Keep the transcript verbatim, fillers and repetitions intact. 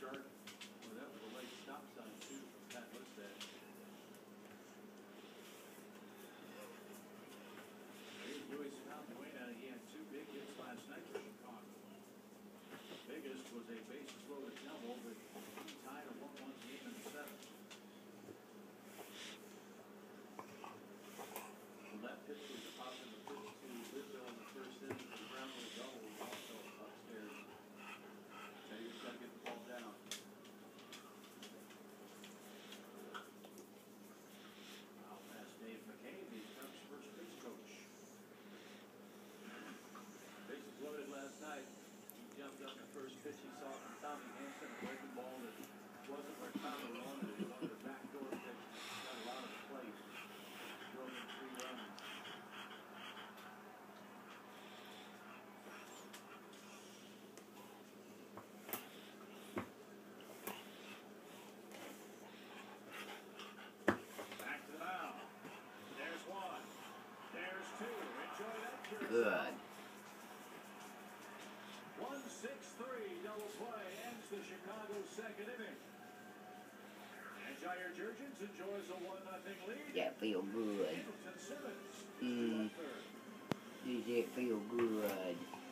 start. Well, that was a late stop sign, too, from Pat Listad. Here's Luis Valbuena. He had two big hits last night for Chicago. Biggest was a bases loaded double, but he tied a one one game in the seventh. The left pitch was a positive pitch to Lidville in the first inning. The ground rule double was also upstairs. Vegas got to get the ball down. Now that's Dave McCabe, the Cubs' first base coach. Bases loaded last night. He jumped up the first pitch he saw from Tommy Hanson, a breaking ball that wasn't where Tommy wanted it. He wanted a backdoor pitch. Got a lot of the plate. Drove in three runs. Back to the mound. There's one. There's two. Enjoy that. Good. one six three double play ends the Chicago second inning. And Jair Jurgens enjoys a one nothing lead. That feel good. Hamilton Simmons. Mm. Does that feel good?